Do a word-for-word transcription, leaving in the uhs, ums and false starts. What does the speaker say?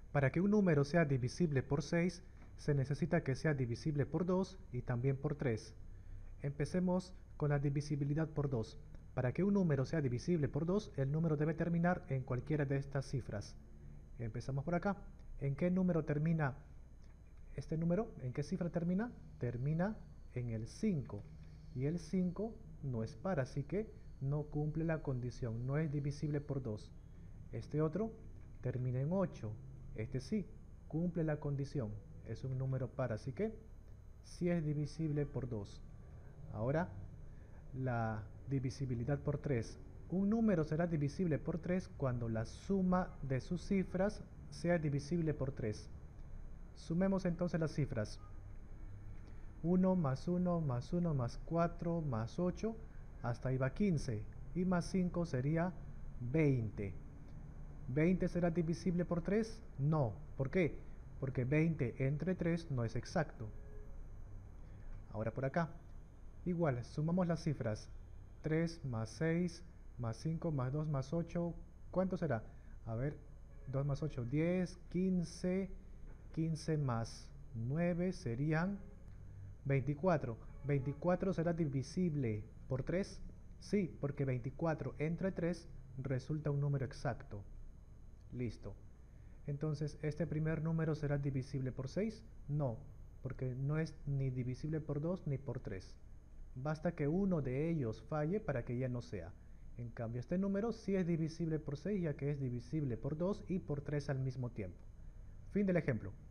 Para que un número sea divisible por seis, se necesita que sea divisible por dos y también por tres. Empecemos con la divisibilidad por dos. Para que un número sea divisible por dos, el número debe terminar en cualquiera de estas cifras. Empezamos por acá. ¿En qué número termina este número? ¿En qué cifra termina? Termina en el cinco. Y el cinco no es par, así que no cumple la condición, no es divisible por dos. Este otro termina en ocho. Este sí, cumple la condición, es un número par, así que sí es divisible por dos. Ahora, la divisibilidad por tres. Un número será divisible por tres cuando la suma de sus cifras sea divisible por tres. Sumemos entonces las cifras. uno más uno más uno más cuatro más ocho, hasta ahí va quince. Y más cinco sería veinte. ¿veinte será divisible por tres? No. ¿Por qué? Porque veinte entre tres no es exacto. Ahora por acá. Igual, sumamos las cifras. tres más seis más cinco más dos más ocho. ¿Cuánto será? A ver, dos más ocho, diez, quince. quince más nueve serían veinticuatro. ¿veinticuatro será divisible por tres? Sí, porque veinticuatro entre tres resulta un número exacto. Listo. Entonces, ¿este primer número será divisible por seis? No, porque no es ni divisible por dos ni por tres. Basta que uno de ellos falle para que ya no sea. En cambio, este número sí es divisible por seis, ya que es divisible por dos y por tres al mismo tiempo. Fin del ejemplo.